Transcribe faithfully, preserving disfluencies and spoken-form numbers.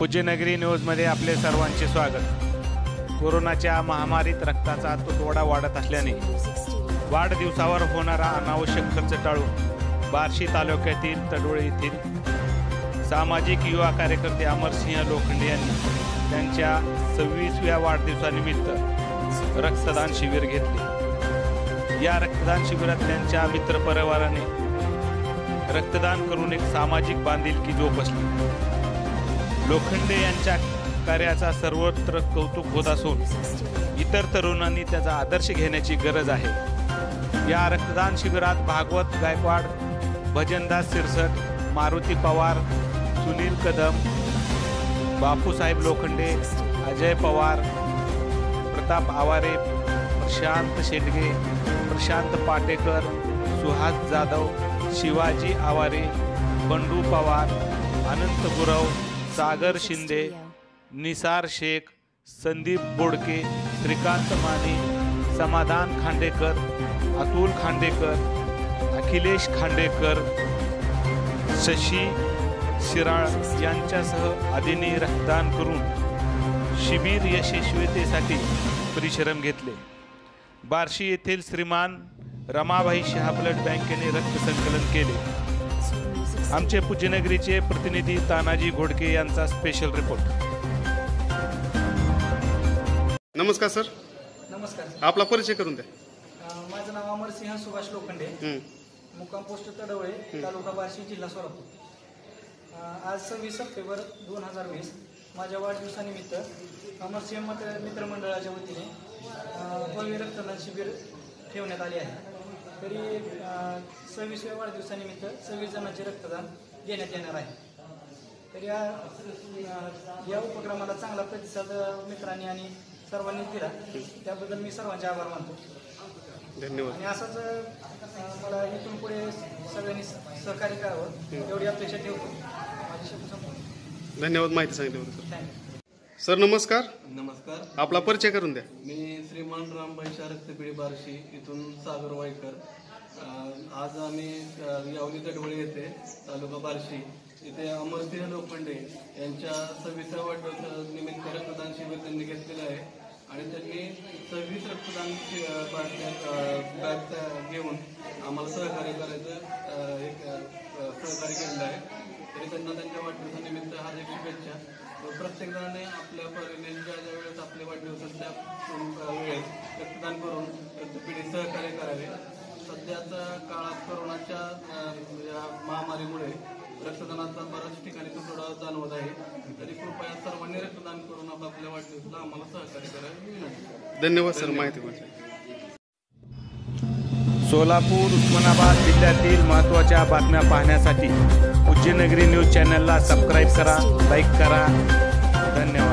पूज्यनगरी न्यूजमध्ये आपले सर्वांचे स्वागत। कोरोनाच्या महामारीत रक्ताचा तुटवडा वाढत असल्याने वाढदिवसावर होणारा अनावश्यक खर्च टाळून बार्शी तालुक्यातील तडोळे येथील सामाजिक युवा कार्यकर्ते अमरस लोखंडे यांनी त्यांच्या सव्वीसव्या वाढदिवसानिमित्त रक्तदान शिबिर घेतले। या रक्तदान शिबिरात त्यांच्या मित्रपरिवाराने रक्तदान करून एक सामाजिक बांधिलकी जोपासली। लोखंडे यांच्या कार्याचा सर्वत्र कौतुक होत असून इतर तरुणांनी त्याचा आदर्श घेण्याची गरज आहे। या रक्तदान शिबिरात भागवत गायकवाड, भजनदास सिरसट, मारुती पवार, सुनील कदम, बापूसाहेब लोखंडे, अजय पवार, प्रताप आवारे, प्रशांत शेटगे, प्रशांत पाटेकर, सुहास जाधव, शिवाजी आवारे, बंडू पवार, अनंत गुरव, सागर शिंदे, निसार शेख, संदीप बोडके, श्रीकांत माने, समाधान खांडेकर, अतुल खांडेकर, अखिलेश खांडेकर, शशी शिराळ यांच्यासह आदींनी रक्तदान करून शिबिर यशस्वीतेसाठी परिश्रम घेतले। बार्शी येथील श्रीमान रमाबाई शहा ब्लड बँकेने रक्त संकलन केले। आमचे पूज्यनगरीचे प्रतिनिधी तानाजी घोडके यांचा स्पेशल रिपोर्ट। नमस्कार सर। नमस्कार। आपला परिचय करून द्या। माझं नाव अमरस सुभाष लोखंडे, मुक्काम पोस्ट तडवळे, तालुका बार्शी, जिल्हा सोलापूर। आज सव्वीस सप्टेंबर दोन हजार वीस माझ्या वाढदिवसानिमित्त अमरस मित्रमंडळाच्या वतीने भव्य रक्तदान शिबिर ठेवण्यात आले आहे। तरी सव्वीसव्या वाढदिवसानिमित्त सव्वीस जणांचे रक्तदान देण्यात येणार आहे। तर या या उपक्रमाला चांगला प्रतिसाद मित्रांनी आणि सर्वांनी दिला, त्याबद्दल मी सर्वांचे आभार मानतो। धन्यवाद। आणि असंच मला इथून पुढे सगळ्यांनी सहकार्य करावं एवढी अपेक्षा ठेवतो। माझी शब्द संपतो। धन्यवाद माहिती सांगितल्याबद्दल। थँक्यू सर नमस्कार। नमस्कार। आपला परिचय करून द्या। मी श्रीमान रामबाई रक्तपिढी बार्शी इथून सागर वायकर। आज आम्ही यावली तडवळे येथे तालुका बार्शी इथे अमरस लोखंडे यांच्या सव्वीसव्या वाढदिवसानिमित्त रक्तदान शिबिर त्यांनी घेतलेलं आहे आणि त्यांनी सव्वीस रक्तदान बॅग घेऊन आम्हाला सहकार्य करायचं एक सहकार्य केलेलं आहे। तरी त्यांना त्यांच्या वाढदिवसानिमित्त हार्दिक शुभेच्छा। प्रत्येक जणांनी आपल्या परीने ज्या ज्या वेळेस आपले वाढदिवस त्या वेळेस रक्तदान करून रक्तपिढी सहकार्य करावे। सध्याच्या काळात कोरोनाच्या महामारीमुळे रक्तदानाचा बऱ्याच ठिकाणी तुटवडा जाणवत आहे। तरी कृपया सर्वांनी रक्तदान करून आपापल्या वाढदिवसाला आम्हाला सहकार्य करावे। धन्यवाद सर माहितीबद्दल। सोलापूर उस्मानाबाद जिल्ह्यातील महत्त्वाच्या बातम्या पाहण्यासाठी पूज्यनगरी न्यूज चॅनलला सबस्क्राईब करा, लाईक करा। धन्यवाद।